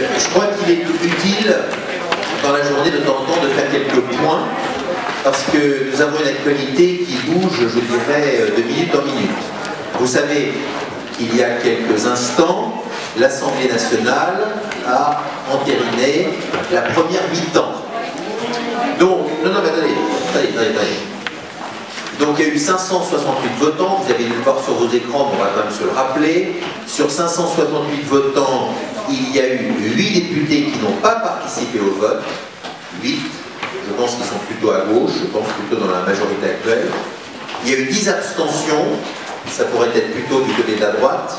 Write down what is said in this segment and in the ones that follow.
Je crois qu'il est utile dans la journée de temps en temps de faire quelques points parce que nous avons une actualité qui bouge, je dirais, de minute en minute. Vous savez qu'il y a quelques instants, l'Assemblée nationale a entériné la première mi-temps. Donc, non, mais attendez. Donc il y a eu 568 votants, vous avez dû le voir sur vos écrans, mais on va quand même se le rappeler. Sur 568 votants, il y a eu 8 députés qui n'ont pas participé au vote. 8, je pense qu'ils sont plutôt à gauche, je pense plutôt dans la majorité actuelle. Il y a eu 10 abstentions, ça pourrait être plutôt du côté de la droite.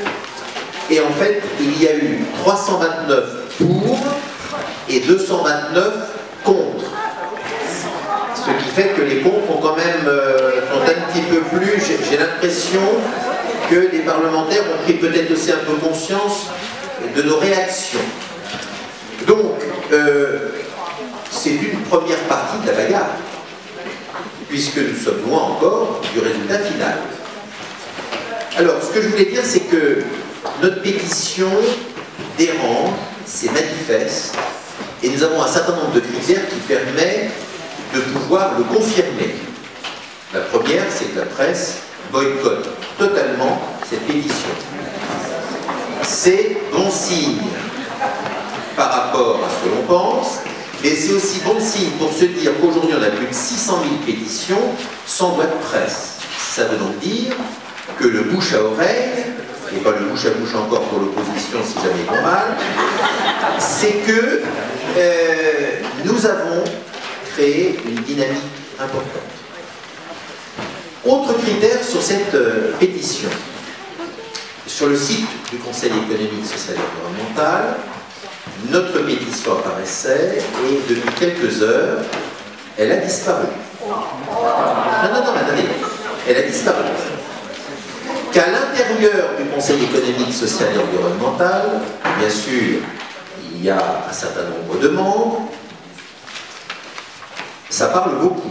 Et en fait, il y a eu 329 pour et 229 contre. Ce qui fait que les contre ont quand même sont un petit peu plus, j'ai l'impression que les parlementaires ont pris peut-être aussi un peu conscience de nos réactions. Donc, c'est une première partie de la bagarre, puisque nous sommes loin encore du résultat final. Alors, ce que je voulais dire, c'est que notre pétition dérange, c'est manifeste, et nous avons un certain nombre de critères qui permettent de pouvoir le confirmer. La première, c'est que la presse boycotte totalement cette pétition. C'est bon signe par rapport à ce que l'on pense, mais c'est aussi bon signe pour se dire qu'aujourd'hui on a plus de 600 000 pétitions sans voix de presse. Ça veut donc dire que le bouche à oreille, et pas le bouche à bouche encore pour l'opposition si jamais ils vont mal, c'est que nous avons créé une dynamique importante. Autre critère sur cette pétition. Sur le site du Conseil économique, social et environnemental, notre pétition apparaissait et depuis quelques heures, elle a disparu. Non, mais attendez, elle a disparu. Qu'à l'intérieur du Conseil économique, social et environnemental, bien sûr, il y a un certain nombre de membres, ça parle beaucoup.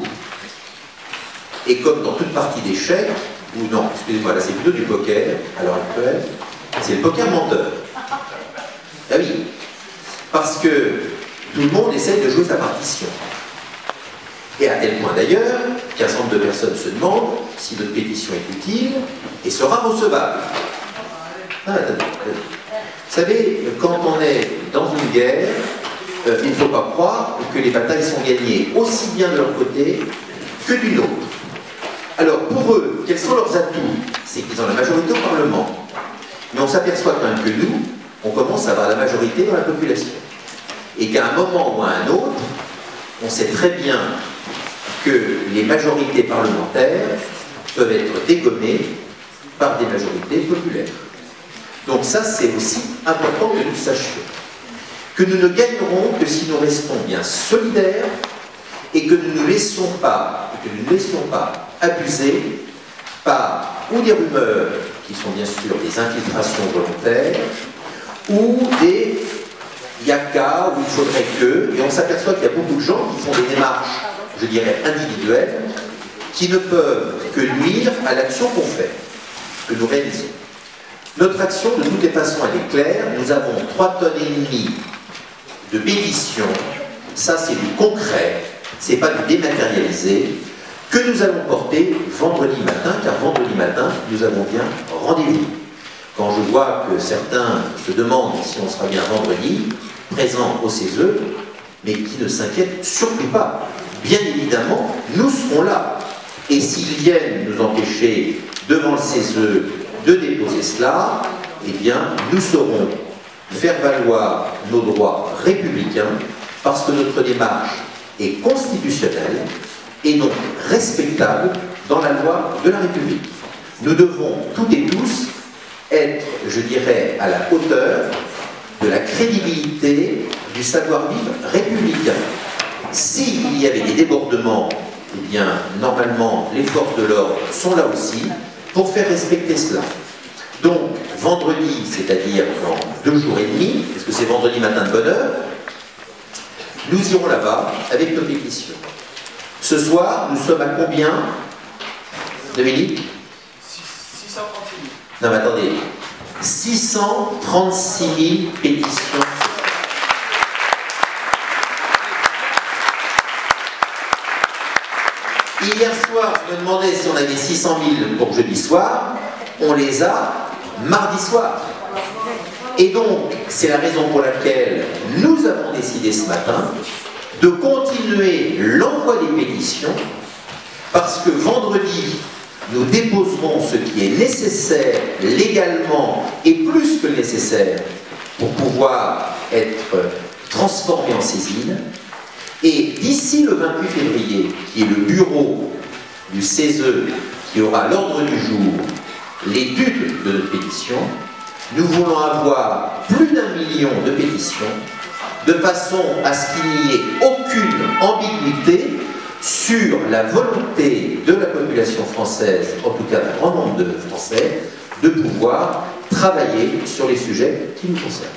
Et comme dans toute partie d'échecs, ou non, excusez-moi, là c'est plutôt du poker, à l'heure actuelle, c'est le poker menteur. Ah oui, parce que tout le monde essaie de jouer sa partition. Et à tel point d'ailleurs qu'un certain nombre de personnes se demandent si notre pétition est utile et sera recevable. Ah, attendez. Vous savez, quand on est dans une guerre, il ne faut pas croire que les batailles sont gagnées aussi bien de leur côté que du nôtre. Alors pour eux, quels sont leurs atouts? C'est qu'ils ont la majorité au Parlement. Mais on s'aperçoit quand même que nous, on commence à avoir la majorité dans la population. Et qu'à un moment ou à un autre, on sait très bien que les majorités parlementaires peuvent être dégommées par des majorités populaires. Donc ça, c'est aussi important que nous sachions. Que nous ne gagnerons que si nous restons bien solidaires et que nous ne laissons pas abuser par ou des rumeurs qui sont bien sûr des infiltrations volontaires ou des yaka où il faudrait que, et on s'aperçoit qu'il y a beaucoup de gens qui font des démarches, je dirais individuelles, qui ne peuvent que nuire à l'action qu'on fait, que nous réalisons. Notre action, de toutes les façons, elle est claire. Nous avons 3,5 tonnes de pétitions. Ça, c'est du concret. C'est pas du dématérialisé. Que nous allons porter vendredi matin, car vendredi matin, nous avons bien rendez-vous. Quand je vois que certains se demandent si on sera bien vendredi, présent au CESE, mais qui ne s'inquiètent surtout pas. Bien évidemment, nous serons là. Et s'ils viennent nous empêcher devant le CESE de déposer cela, eh bien, nous saurons faire valoir nos droits républicains parce que notre démarche est constitutionnelle et donc respectable dans la loi de la République. Nous devons toutes et tous être, je dirais, à la hauteur de la crédibilité du savoir-vivre républicain. S'il y avait des débordements, eh bien, normalement, les forces de l'ordre sont là aussi pour faire respecter cela. Donc, vendredi, c'est-à-dire dans 2 jours et demi, parce que c'est vendredi matin de bonne heure, nous irons là-bas avec nos pétitions. Ce soir, nous sommes à combien, Dominique? 636 000. Non mais attendez, 636 000 pétitions. Hier soir, je me demandais si on avait 600 000 pour jeudi soir. On les a mardi soir. Et donc, c'est la raison pour laquelle nous avons décidé ce matin de continuer l'envoi des pétitions, parce que vendredi, nous déposerons ce qui est nécessaire légalement et plus que nécessaire pour pouvoir être transformé en saisine. Et d'ici le 28 février, qui est le bureau du CESE qui aura à l'ordre du jour l'étude de notre pétition, nous voulons avoir plus d'1 million de pétitions de façon à ce qu'il n'y ait aucune ambiguïté sur la volonté de la population française, en tout cas d'un grand nombre de Français, de pouvoir travailler sur les sujets qui nous concernent.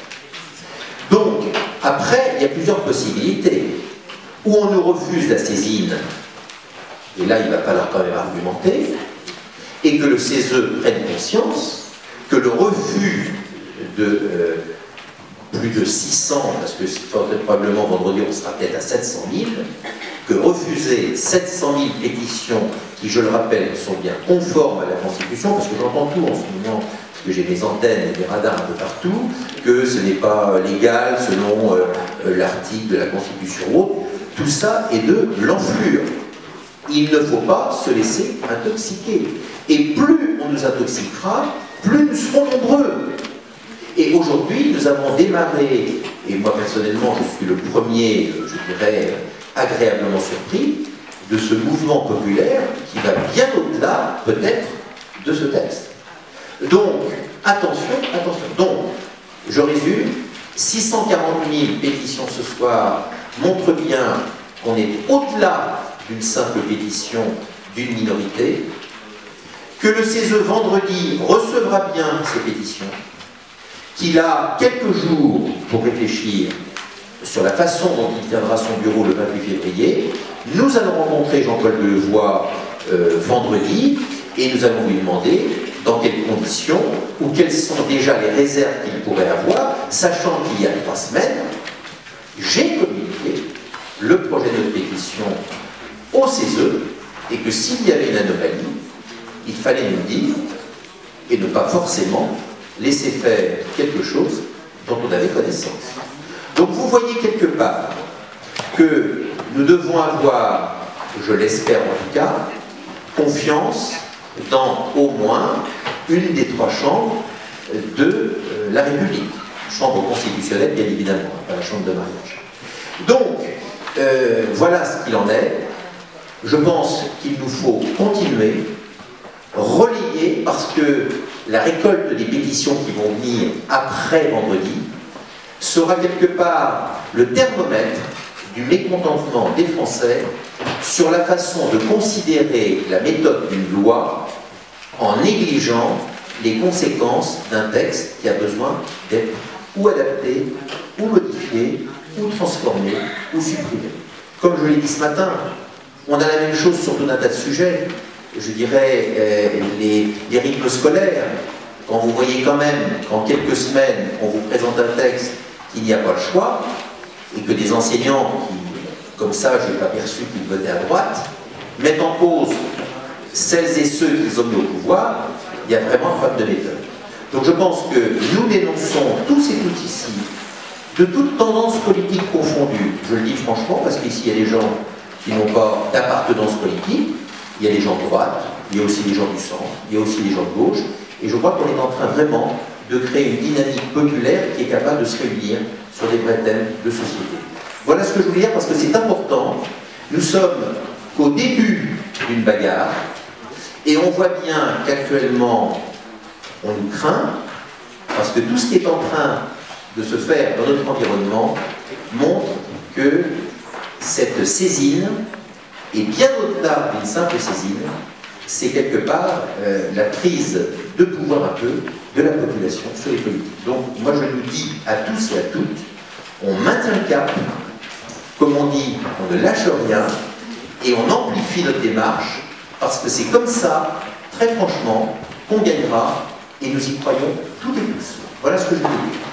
Donc, après, il y a plusieurs possibilités. Ou on nous refuse la saisine, et là il va falloir quand même argumenter, et que le CESE prenne conscience que le refus de plus de 600, parce que probablement vendredi on sera peut-être à 700 000, que refuser 700 000 pétitions qui, je le rappelle, sont bien conformes à la Constitution, parce que j'entends tout en ce moment, parce que j'ai des antennes et des radars un peu partout, que ce n'est pas légal selon l'article de la Constitution ou autre. Tout ça est de l'enflure. Il ne faut pas se laisser intoxiquer. Et plus on nous intoxiquera, plus nous serons nombreux. Et aujourd'hui, nous avons démarré, et moi personnellement, je suis le premier, je dirais, agréablement surpris, de ce mouvement populaire qui va bien au-delà, peut-être, de ce texte. Donc, attention, attention. Donc, je résume, 640 000 pétitions ce soir montre bien qu'on est au-delà d'une simple pétition d'une minorité, que le CESE vendredi recevra bien ces pétitions, qu'il a quelques jours pour réfléchir sur la façon dont il tiendra son bureau le 28 février. Nous allons rencontrer Jean-Paul Delevoye vendredi, et nous allons lui demander dans quelles conditions, ou quelles sont déjà les réserves qu'il pourrait avoir, sachant qu'il y a 3 semaines, j'ai communiqué le projet de pétition au CESE, et que s'il y avait une anomalie, il fallait nous dire, et ne pas forcément laisser faire quelque chose dont on avait connaissance. Donc vous voyez quelque part que nous devons avoir, je l'espère en tout cas, confiance dans au moins une des 3 chambres de la République. Chambre constitutionnelle, bien évidemment, pas la chambre de mariage. Donc, voilà ce qu'il en est. Je pense qu'il nous faut continuer, relayer, parce que la récolte des pétitions qui vont venir après vendredi sera quelque part le thermomètre du mécontentement des Français sur la façon de considérer la méthode d'une loi en négligeant les conséquences d'un texte qui a besoin d'être ou adapté, ou modifié, ou transformé, ou supprimé. Comme je l'ai dit ce matin, on a la même chose sur tout un tas de sujets. Je dirais les rythmes scolaires. Quand vous voyez quand même qu'en quelques semaines, on vous présente un texte qu'il n'y a pas le choix, et que des enseignants qui, comme ça, je n'ai pas perçu qu'ils votaient à droite, mettent en cause celles et ceux qu'ils ont mis au pouvoir, il y a vraiment un problème de méthode. Donc je pense que nous dénonçons tous et toutes ici, de toute tendance politique confondue. Je le dis franchement, parce qu'ici il y a des gens qui n'ont pas d'appartenance politique, il y a des gens de droite, il y a aussi des gens du centre, il y a aussi des gens de gauche, et je crois qu'on est en train vraiment de créer une dynamique populaire qui est capable de se réunir sur des vrais thèmes de société. Voilà ce que je voulais dire, parce que c'est important. Nous sommes qu'au début d'une bagarre, et on voit bien qu'actuellement, on nous craint, parce que tout ce qui est en train de se faire dans notre environnement montre que cette saisine est bien au-delà d'une simple saisine. C'est quelque part la prise de pouvoir un peu de la population sur les politiques. Donc moi je nous dis à tous et à toutes, on maintient le cap, comme on dit, on ne lâche rien, et on amplifie notre démarche, parce que c'est comme ça, très franchement, qu'on gagnera, et nous y croyons toutes et tous. Voilà ce que je voulais dire.